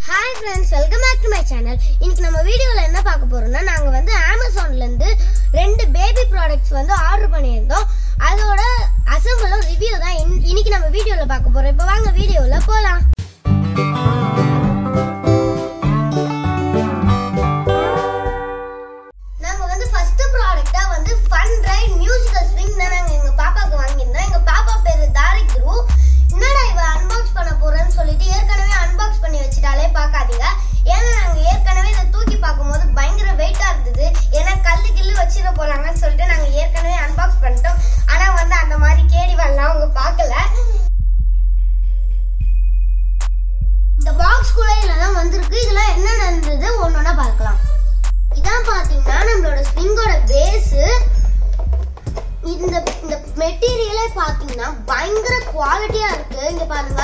Hi friends, welcome back to my channel. இன்னைக்கு நம்ம வீடியோல என்ன பார்க்க போறோம்னா நாங்க வந்து Amazonல இருந்து ரெண்டு பேபி ப்ராடக்ட்ஸ் வந்து ஆர்டர் பண்ணியிருந்தோம். அதோட அசெம்பிளும் ரிவ்யூ தான் இன்னைக்கு நம்ம வீடியோல பார்க்க போறோம். இப்போ வாங்க வீடியோல போலாம். நாங்க வந்து ஃபர்ஸ்ட் ப்ராடக்ட்டா வந்து ஃபன் ரைட் மியூசிக்கல் ஸ்விங் தான் நாங்க எங்க பாப்பாக்கு வாங்கியிருந்தோம். எங்க பாப்பா பேரு தாரிக் த்ரூ. என்னடா இவ அன்பாக்ஸ் பண்ண போறேன்னு சொல்லிட்டு ஏற்கனவே அன்பாக்ஸ் பண்ணி வச்சிட்டாலே பார்க்காதீங்க. ஏன்னா நாங்க ஏற்கனவே இதை தூக்கி பார்க்கும்போது பயங்கர வெயிட்டா இருந்தது. ஏன்னா கல்லு கில்லு வச்சிட போறாங்கன்னு சொல்லிட்டு நாங்க ஏற்கனவே அன்பாக்ஸ் பண்ணிட்டோம். ஆனா வந்து அந்த மாதிரி கேடி வரலாம் அவங்க பார்க்கல. இந்த பாக்ஸ் கூட இதெல்லாம் வந்திருக்கு. இதெல்லாம் என்ன நடந்தது ஒன்னொன்னா பார்க்கலாம். இதான் பாத்தீங்கன்னா நம்மளோட ஸ்விங்கோட பேஸ். இந்த மெட்டீரியலே பாத்தீங்கன்னா பயங்கர குவாலிட்டியா இருக்கு. இங்க பாருங்க,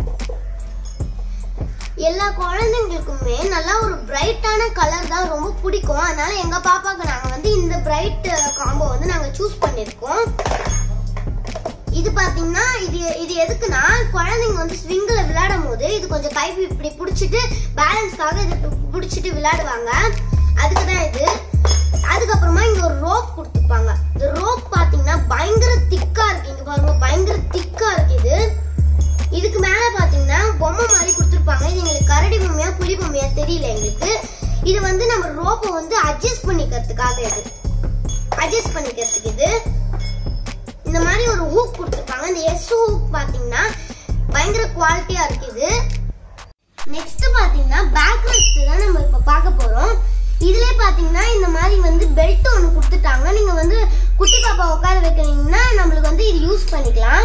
எல்லா குழந்தைங்களுக்குமே நல்லா ஒரு பிரைட்டான கலர் தான் ரொம்ப பிடிக்கும். அதனால எங்க பாப்பாக்கு நாங்க வந்து இந்த பிரைட் காம்போ வந்து நாங்க சூஸ் பண்ணிருக்கோம். இது பாத்தீங்கன்னா இது எதுக்குன்னா குழந்தைங்க வந்து ஸ்விங்ல விளையாடும் போது இது கொஞ்சம் கை இப்படி பிடிச்சிட்டு பேலன்ஸ்க்காக இது பிடிச்சிட்டு விளையாடுவாங்க. அதுக்குதான் இது. அதுக்கப்புறமா இங்க ஒரு ரோப் கொடுத்துருப்பாங்க. இந்த ரோப் பாத்தீங்கன்னா பயங்கர திக்கா இருக்கு. இங்க பாருங்க, பயங்கர திக்கா இருக்கு. இதுக்கு மேல பாத்தீங்கன்னா பொம்மை மாதிரி கொடுத்துருப்பாங்க. இது எங்களுக்கு கரடி பொம்மையா புலி பொம்மையா தெரியல எங்களுக்கு. இது வந்து நம்ம ரோப்பை வந்து அட்ஜஸ்ட் பண்ணிக்கிறதுக்காக இது இந்த மாதிரி ஒரு ஹூக் கொடுத்துருப்பாங்க. இந்த எஸ் ஹூக் பாத்தீங்கன்னா பயங்கர குவாலிட்டியா இருக்குது. நெக்ஸ்ட் பாத்தீங்கன்னா பேக் ரெஸ்ட் தான் நம்ம இப்ப பார்க்க போறோம். இதுல பாத்தீங்கன்னா இந்த மாதிரி வந்து பெல்ட் ஒண்ணு கொடுத்துட்டாங்க. நீங்க வந்து குட்டி பாப்பா உட்கார வைக்கிறீங்கன்னா நம்மளுக்கு வந்து இது யூஸ் பண்ணிக்கலாம்.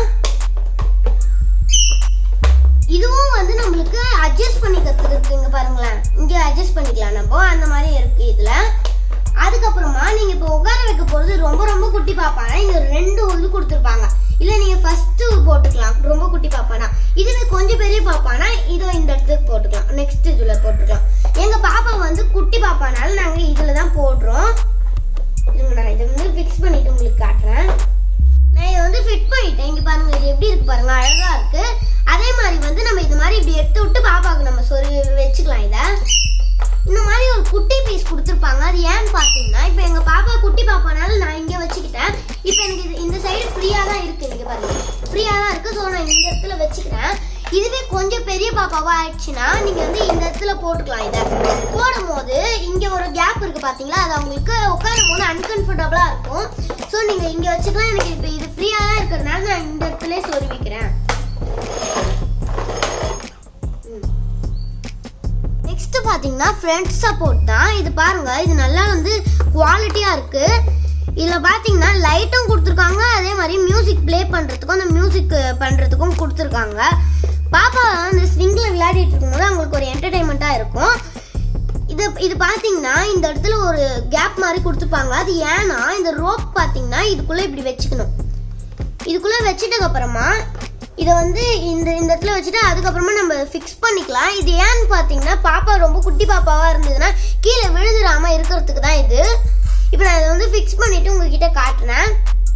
இதுவும் வந்து நம்மளுக்கு அட்ஜஸ்ட் பண்ணிக்கிறதுக்கு இருக்கு. இங்க பாருங்களேன், இங்க அட்ஜஸ்ட் பண்ணிக்கலாம் நம்ம. அந்த மாதிரி இருக்கு இதுல. அதுக்கப்புறமா நீங்க இப்ப உட்கார வைக்க போறது ரொம்ப ரொம்ப குட்டி பாப்பானா இங்க ரெண்டு இது கொடுத்துருப்பாங்க. இல்ல நீங்க ஃபர்ஸ்ட் போட்டுக்கலாம் ரொம்ப குட்டி பாப்பானா. இதுவே கொஞ்சம் பெரிய பாப்பானா இதோ இந்த இடத்துக்கு போட்டுக்கலாம். நெக்ஸ்ட் இதுல போட்டுக்கலாம். எங்க பாப்பா வந்து குட்டி பாப்பானால நாங்க இதுலதான் போடுறோம். நான் இதை வந்து ஃபிக்ஸ் பண்ணிட்டு உங்களுக்கு காட்டுறேன். நான் இதை வந்து ஃபிட் பண்ணிட்டேன். இங்க பாருங்க, இது எப்படி இருக்கு பாருங்க, அழகா இருக்கு. அதே மாதிரி வந்து நம்ம இது மாதிரி இப்படி எடுத்து விட்டு பாப்பாவுக்கு நம்ம சொல்லி வச்சுக்கலாம். இதை இந்த மாதிரி ஒரு குட்டி பீஸ் கொடுத்துருப்பாங்க. அது ஏன்னு பாத்தீங்கன்னா இப்ப எங்க பாப்பா குட்டி பாப்பானால நான் இங்க வச்சுக்கிட்டேன். இப்ப எனக்கு இந்த சைடு ஃப்ரீயா தான் இருக்கு. நீங்க பாருங்க, ஃப்ரீயா தான் இருக்கு. ஸோ நான் இந்த இடத்துல வச்சுக்கிறேன். இதுவே கொஞ்சம் பெரிய பாப்பாவா ஆயிடுச்சுன்னா நீங்க வந்து இந்த இடத்துல போட்டுக்கலாம். இதை போடும் போது இங்க ஒரு கேப் இருக்கு பாத்தீங்களா, அது அவங்களுக்கு உட்காரும் போது அன்கம்ஃபர்டபுளா இருக்கும். ஸோ நீங்க இங்க வச்சுக்கலாம். எனக்கு இப்ப இது ஃப்ரீயா தான் இருக்கிறதுனால நான் இந்த இடத்துல சொருவிக்கிறேன். நெக்ஸ்ட் பாத்தீங்கன்னா ஃப்ரண்ட் சப்போர்ட் தான். இது பாருங்க, இது நல்லா வந்து குவாலிட்டியா இருக்கு. இதுல பாத்தீங்கன்னா லைட்டும் கொடுத்துருக்காங்க. அதே மாதிரி மியூசிக் பிளே பண்றதுக்கும் அந்த மியூசிக் பண்றதுக்கும் கொடுத்துருக்காங்க. பாப்பா அந்த ஸ்விங்ல விளையாடிட்டு இருக்கும்போது அவங்களுக்கு ஒரு என்டர்டைன்மெண்டா இருக்கும். இது பாத்தீங்கன்னா இந்த இடத்துல ஒரு கேப் மாதிரி கொடுத்துருப்பாங்க. அது ஏன்னா இந்த ரோப் பாத்தீங்கன்னா இதுக்குள்ள இப்படி வச்சுக்கணும். இதுக்குள்ள வச்சிட்டதுக்கு அப்புறமா இதை வந்து இந்த இடத்துல வச்சுட்டு அதுக்கப்புறமா நம்ம ஃபிக்ஸ் பண்ணிக்கலாம். இது ஏன்னு பாத்தீங்கன்னா பாப்பா ரொம்ப குட்டி பாப்பாவா இருந்ததுன்னா கீழே விழுந்துடாம இருக்கிறதுக்கு தான் இது. இப்போ நான் இதை வந்து ஃபிக்ஸ் பண்ணிட்டு உங்ககிட்ட காட்டுறேன்.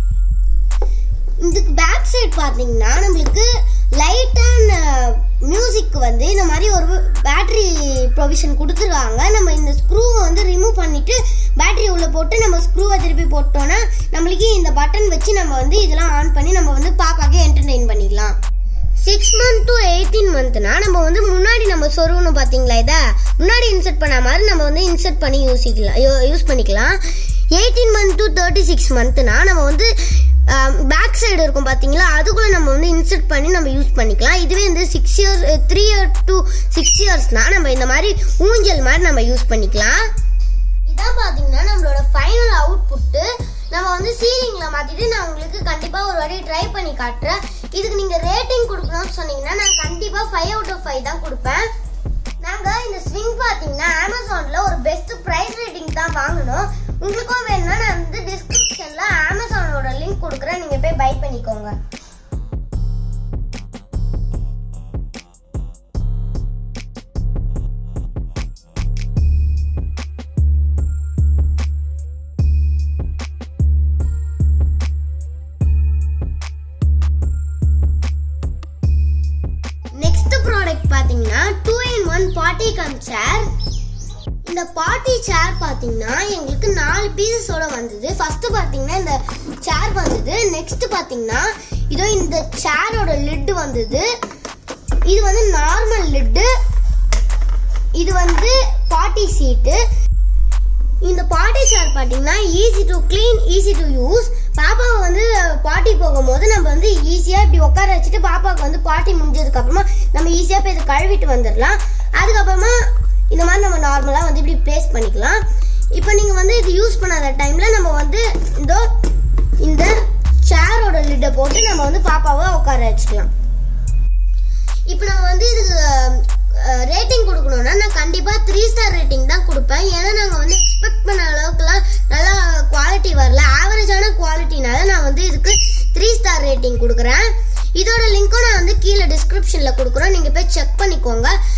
இதுக்கு பேக் சைடு பாத்தீங்கன்னா நம்மளுக்கு லைட் அண்ட் மியூசிக் வந்து இந்த மாதிரி ஒரு பேட்டரி ப்ரொவிஷன் கொடுத்துருக்காங்க. நம்ம இந்த ஸ்க்ரூவை வந்து ரிமூவ் பண்ணிட்டு பேட்டரி உள்ள போட்டு நம்ம ஸ்க்ரூவை திருப்பி போட்டோம்னா நம்மளுக்கு இந்த பட்டன் வச்சு நம்ம வந்து இதெல்லாம் ஆன் பண்ணி நம்ம வந்து பாப்பாக்கே என்டர்டெயின் பண்ணிக்கலாம். 6 month to 18 monthனா நம்ம வந்து முன்னாடி நம்ம சொருவணும் பாத்தீங்களா, இதை முன்னாடி இன்சர்ட் பண்ண மாதிரி நம்ம வந்து இன்சர்ட் பண்ணி யூஸ் பண்ணிக்கலாம். 18 month to 36 monthனா நம்ம வந்து பேக் சைடு இருக்கும் பாத்தீங்களா, அதுக்குள்ள நம்ம வந்து இன்சர்ட் பண்ணி நம்ம யூஸ் பண்ணிக்கலாம். இதுவே இந்த 3 years to 6 yearsனா நம்ம இந்த மாதிரி ஊஞ்சல் மாதிரி நம்ம யூஸ் பண்ணிக்கலாம். இதான் பாத்தீங்கன்னா நம்மளோட ஃபைனல் அவுட்புட். நம்ம வந்து சீலிங்ல மாத்திட்டு நான் உங்களுக்கு கண்டிப்பா ஒரு வாட்டி ட்ரை பண்ணி காட்டுறேன். இதுக்கு நீங்க ரேட்டிங் கொடுக்கணும்னு சொன்னீங்கன்னா நான் கண்டிப்பா 5 out of 5 தான் கொடுப்பேன். நாங்க இந்த ஸ்விங் பாத்தீங்கன்னா அமேசான்ல ஒரு பெஸ்ட் பிரைஸ் ரேட்டிங் தான் வாங்கணும். உங்களுக்கும் வேணும்னா நான் வந்து டிஸ்கிரிப்ஷன்ல அமேசானோட லிங்க் கொடுக்குறேன், நீங்க போய் பை பண்ணிக்கோங்க. பாத்தீங்கன்னா 2-in-1 party இந்த பார்ட்டி சேர் பாத்தீங்கன்னா எங்களுக்கு 4 பீசஸோட வந்தது. ஃபர்ஸ்ட் பாத்தீங்கன்னா இந்த சேர் வந்தது. நெக்ஸ்ட் பாத்தீங்கன்னா இதோ இந்த சேரோட லிட் வந்தது. இது வந்து நார்மல் லிட். இது வந்து பார்ட்டி சீட்டு. இந்த பார்ட்டி சேர் பாத்தீங்கன்னா easy to clean, easy to use. பாப்பாவை வந்து பார்ட்டி போகும்போது நம்ம வந்து ஈஸியா இப்படி உட்கார வச்சுட்டு பாப்பாவுக்கு வந்து பார்ட்டி முடிஞ்சதுக்கு அப்புறமா நம்ம ஈஸியா போய் இதை கழுவிட்டு வந்துடலாம். அதுக்கப்புறமா இந்த மாதிரி நம்ம நார்மலா வந்து இப்படி பிளேஸ் பண்ணிக்கலாம். இப்போ நீங்க வந்து இது யூஸ் பண்ணாத டைம்ல நம்ம வந்து இந்த சேரோட லிட்டை போட்டு நம்ம வந்து பாப்பாவை உட்கார வச்சுக்கலாம். இப்போ நம்ம வந்து இதுக்கு ரேட்டிங் கொடுக்கணும்னா நான் கண்டிப்பா 3 ஸ்டார் ரேட்டிங் தான் கொடுப்பேன். ஏன்னா நாங்க வந்து எக்ஸ்பெக்ட் பண்ண அளவுக்குலாம் நல்லா குவாலிட்டி வரல. ஆவரேஜான குவாலிட்டினால நான் வந்து இதுக்கு 3 ஸ்டார் ரேட்டிங் கொடுக்குறேன். இதோட லிங்க்கும் நான் வந்து கீழே டிஸ்கிரிப்ஷன்ல கொடுக்குறேன். நீங்க போய் செக் பண்ணிக்கோங்க.